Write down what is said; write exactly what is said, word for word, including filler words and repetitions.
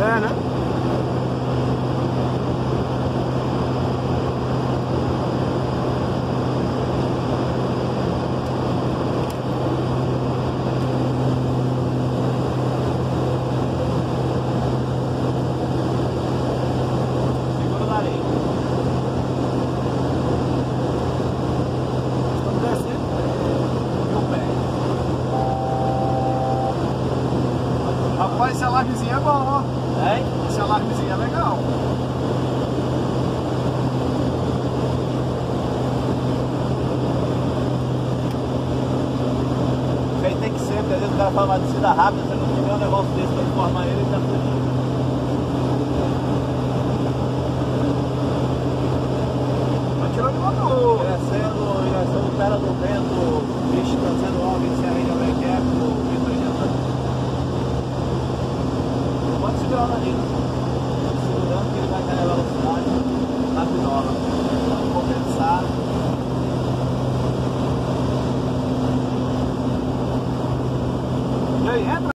É, né? Segura dali. Estamos descendo. E o pé. Rapaz, esse alarmezinho é bom, ó. Hein? Esse alarmezinho é legal. Isso aí tem que ser, porque às vezes o cara fala uma descida rápida, se não tiver um negócio desse pra informar ele, ele tá fudido. Vai tirando de motor. Crescendo, direção do pera do vento, bicho trazendo algo em Serra de Alenquer, o Vitor injetando. Não pode segurar na linha. Segurando que ele vai cair a velocidade na binola. Pode compensar. E aí, entra.